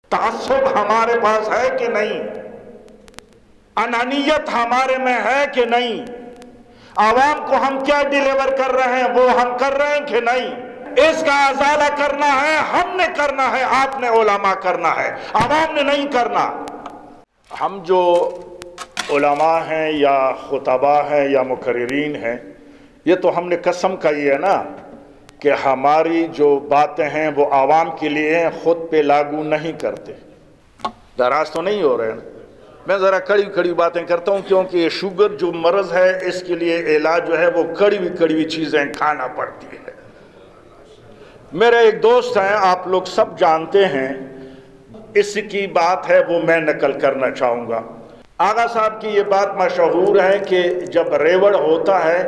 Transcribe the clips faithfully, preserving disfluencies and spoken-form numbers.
تعصب ہمارے پاس ہے کہ نہیں؟ انانیت ہمارے میں ہے کہ نہیں؟ عوام کو ہم کیا ڈیلیور کر رہے ہیں وہ ہم کر رہے ہیں کہ نہیں؟ اس کا ازالہ کرنا ہے، ہم نے کرنا ہے، آپ نے علماء کرنا ہے، عوام نے نہیں کرنا۔ ہم جو علماء ہیں یا خطباء ہیں یا مقررین ہیں، یہ تو ہم نے قسم کہی ہے نا کہ ہماری جو باتیں ہیں وہ عوام کے لیے ہیں، خود پہ لاگو نہیں کرتے۔ دراز تو نہیں ہو رہے ہیں؟ میں ذرا کڑی کڑی باتیں کرتا ہوں کیونکہ یہ شوگر جو مرض ہے اس کے لیے علاج جو ہے وہ کڑوی کڑوی چیزیں کھانا پڑتی ہے۔ میرے ایک دوست ہیں، آپ لوگ سب جانتے ہیں، اس کی بات ہے وہ میں نقل کرنا چاہوں گا۔ آغا صاحب کی یہ بات مشہور ہے کہ جب ریوڑ ہوتا ہے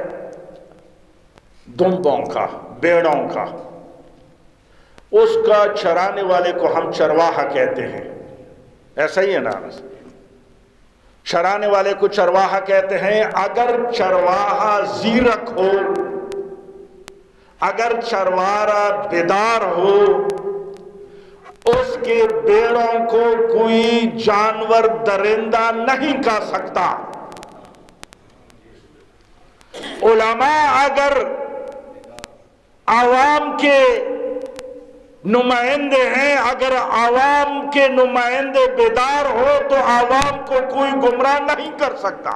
دمبوں کا، بیڑوں کا، اس کا چرانے والے کو ہم چرواہا کہتے ہیں، ایسا ہی ہے نا؟ چرانے والے کو چرواہا کہتے ہیں۔ اگر چرواہا زیرک ہو، اگر چروارا بیدار ہو، اس کے بیڑوں کو کوئی جانور درندہ نہیں کھا سکتا۔ علماء اگر عوام کے نمائندے ہیں، اگر عوام کے نمائندے بیدار ہو تو عوام کو کوئی گمراہ نہیں کر سکتا۔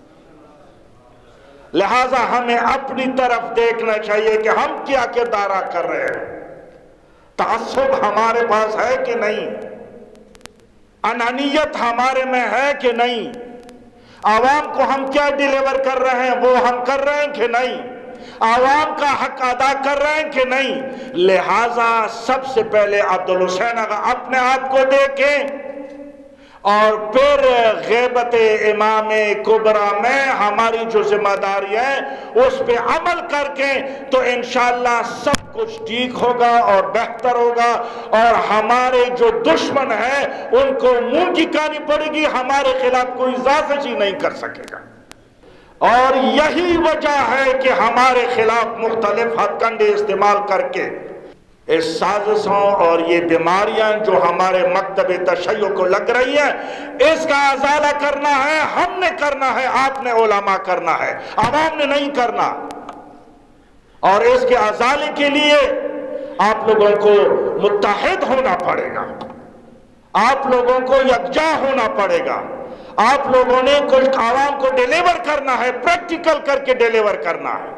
لہذا ہمیں اپنی طرف دیکھنا چاہیے کہ ہم کیا کردار کر رہے ہیں۔ تعصب ہمارے پاس ہے کہ نہیں؟ انانیت ہمارے میں ہے کہ نہیں؟ عوام کو ہم کیا ڈیلیور کر رہے ہیں وہ ہم کر رہے ہیں کہ نہیں؟ عوام کا حق ادا کر رہے ہیں کہ نہیں؟ لہذا سب سے پہلے عبدالحسین آغا اپنے آپ کو دیکھیں اور پھر غیبت امام کبریٰ میں ہماری جو ذمہ داری ہے اس پہ عمل کر کے تو انشاءاللہ سب کچھ ٹھیک ہوگا اور بہتر ہوگا، اور ہمارے جو دشمن ہیں ان کو منہ کی کانی پڑے گی، ہمارے خلاف کوئی سازش ہی نہیں کر سکے گا۔ اور یہی وجہ ہے کہ ہمارے خلاف مختلف ہتھ کنڈے استعمال کر کے اس سازشوں اور یہ بیماریاں جو ہمارے مکتب تشیع کو لگ رہی ہیں، اس کا ازالہ کرنا ہے، ہم نے کرنا ہے، آپ نے علماء کرنا ہے، عوام نے نہیں کرنا۔ اور اس کے ازالے کے لیے آپ لوگوں کو متحد ہونا پڑے گا، آپ لوگوں کو یکجا ہونا پڑے گا، آپ لوگوں نے کچھ عوام کو ڈیلیور کرنا ہے، پریکٹیکل کر کے ڈیلیور کرنا ہے۔